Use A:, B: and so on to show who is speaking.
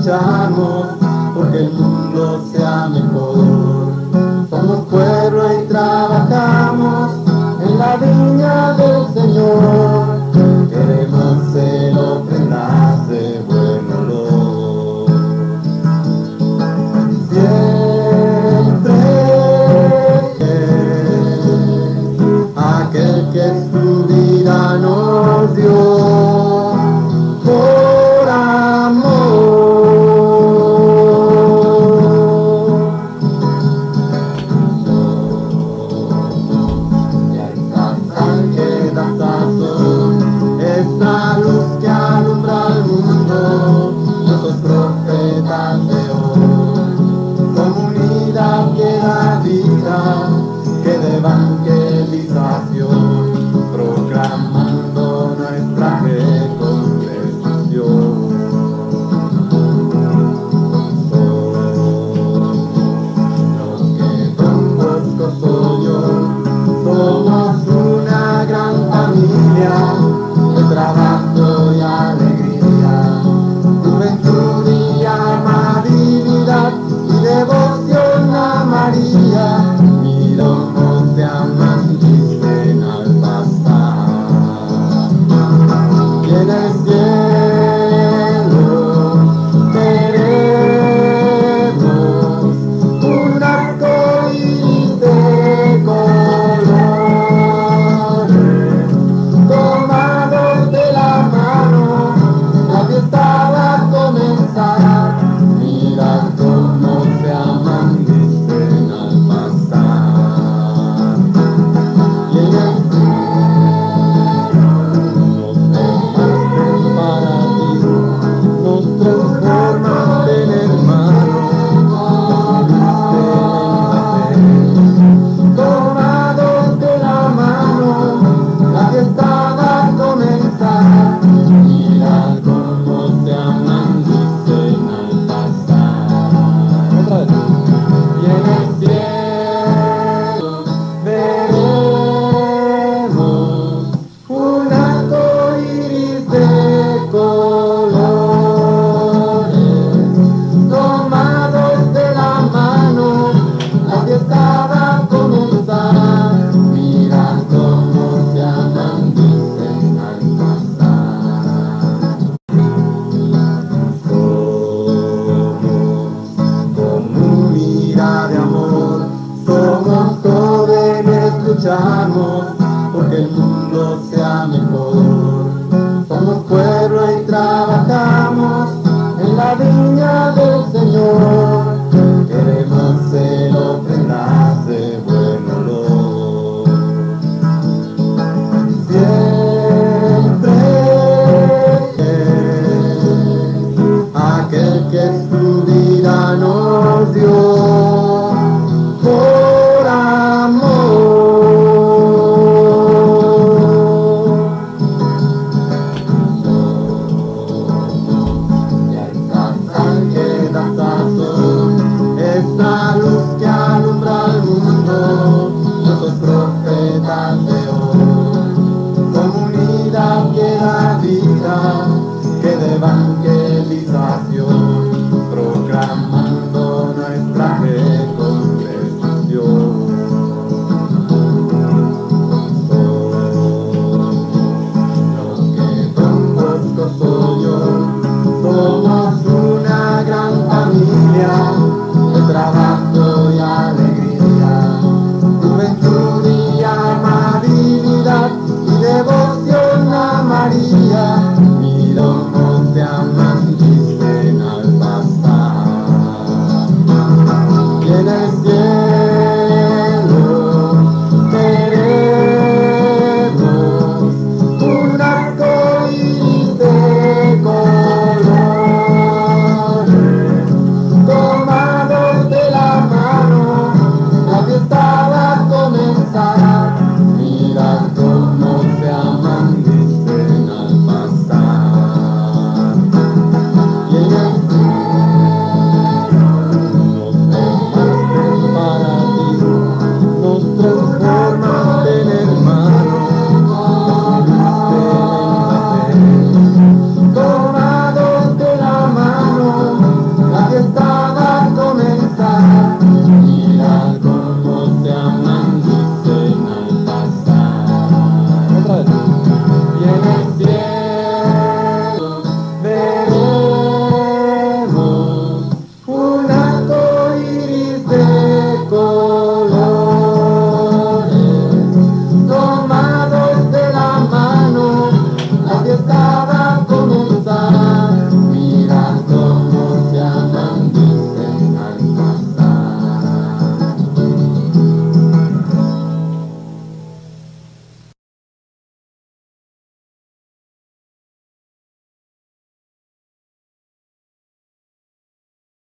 A: luchamos porque el mundo sea mejor. Somos pueblo y trabajamos en la viña del Señor. Queremos ser ofrendas de buen olor. Siempre aquel que su vida nos dio. Esta luz que alumbra al mundo, nuestros profetas de hoy, comunidad que da vida, que de evangelización, proclamando nuestra reconciliación. Los que Don Bosco soy yo, somos una gran familia de trabajo y alegría, juventud y amabilidad y devoción a María. Mira cómo te aman, dicen al pasar. Y en el cielo veremos un arco iris de colores, tomados de la mano, la fiesta va a comenzar. Mira cómo se aman, dicen al pasar. Y en el cielo nos dejaste para ti, nos transformas en hermanos, nos diste en la fe. Tomados de la mano, la fiesta va a comenzar. Mira cómo se aman, dicen al pasar. Otra vez. Y en el cielo veremos un arco iris de colores, tomados de la mano, la fiesta va a comenzar. Mira cómo se aman, dicen al pasar. Somos comunidad de amor, somos jóvenes, luchamos porque el mundo